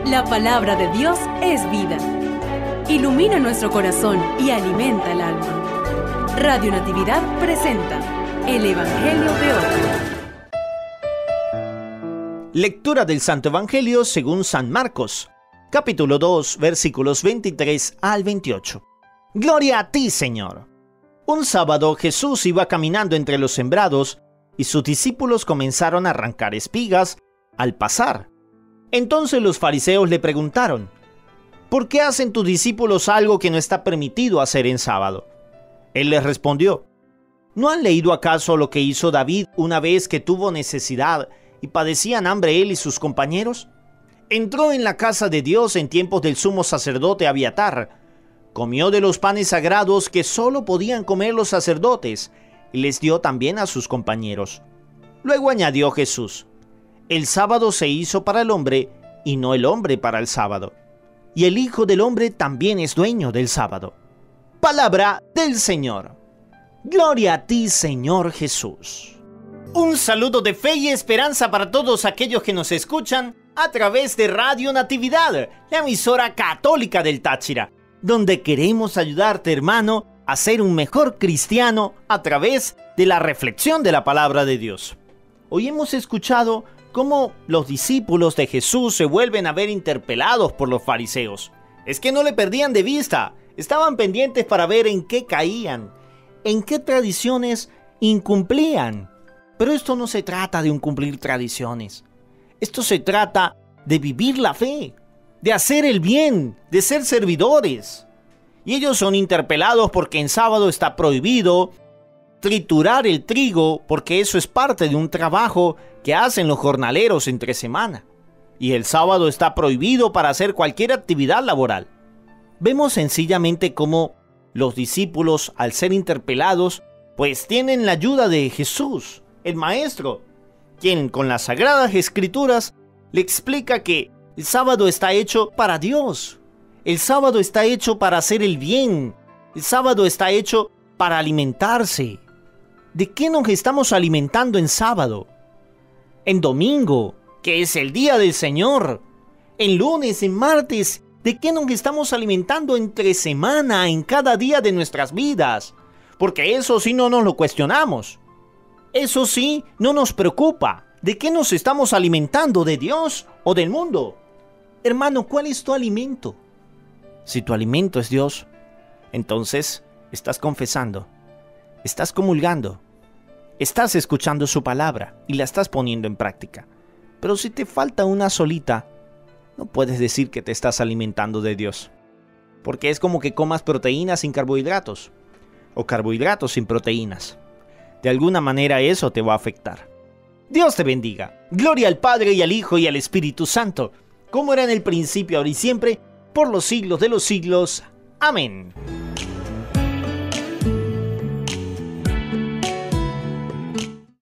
La palabra de Dios es vida. Ilumina nuestro corazón y alimenta el alma. Radio Natividad presenta el Evangelio de hoy. Lectura del Santo Evangelio según San Marcos, capítulo 2, versículos 23 al 28. Gloria a ti, Señor. Un sábado Jesús iba caminando entre los sembrados y sus discípulos comenzaron a arrancar espigas al pasar. Entonces los fariseos le preguntaron: ¿por qué hacen tus discípulos algo que no está permitido hacer en sábado? Él les respondió: ¿no han leído acaso lo que hizo David una vez que tuvo necesidad y padecían hambre él y sus compañeros? Entró en la casa de Dios en tiempos del sumo sacerdote Abiatar, comió de los panes sagrados que solo podían comer los sacerdotes y les dio también a sus compañeros. Luego añadió Jesús: el sábado se hizo para el hombre y no el hombre para el sábado. Y el Hijo del Hombre también es dueño del sábado. Palabra del Señor. Gloria a ti, Señor Jesús. Un saludo de fe y esperanza para todos aquellos que nos escuchan a través de Radio Natividad, la emisora católica del Táchira, donde queremos ayudarte, hermano, a ser un mejor cristiano a través de la reflexión de la palabra de Dios. Hoy hemos escuchado cómo los discípulos de Jesús se vuelven a ver interpelados por los fariseos. Es que no le perdían de vista, estaban pendientes para ver en qué caían, en qué tradiciones incumplían. Pero esto no se trata de incumplir tradiciones. Esto se trata de vivir la fe, de hacer el bien, de ser servidores. Y ellos son interpelados porque en sábado está prohibido triturar el trigo, porque eso es parte de un trabajo que hacen los jornaleros entre semana. Y el sábado está prohibido para hacer cualquier actividad laboral. Vemos sencillamente cómo los discípulos, al ser interpelados, pues tienen la ayuda de Jesús, el Maestro, quien con las Sagradas Escrituras le explica que el sábado está hecho para Dios. El sábado está hecho para hacer el bien. El sábado está hecho para alimentarse. ¿De qué nos estamos alimentando en sábado? En domingo, que es el día del Señor. En lunes, en martes, ¿de qué nos estamos alimentando entre semana, en cada día de nuestras vidas? Porque eso sí no nos lo cuestionamos. Eso sí no nos preocupa. ¿De qué nos estamos alimentando? ¿De Dios o del mundo? Hermano, ¿cuál es tu alimento? Si tu alimento es Dios, entonces estás confesando, estás comulgando, estás escuchando su palabra y la estás poniendo en práctica. Pero si te falta una solita, no puedes decir que te estás alimentando de Dios. Porque es como que comas proteínas sin carbohidratos o carbohidratos sin proteínas. De alguna manera eso te va a afectar. Dios te bendiga. Gloria al Padre y al Hijo y al Espíritu Santo, como era en el principio, ahora y siempre, por los siglos de los siglos. Amén.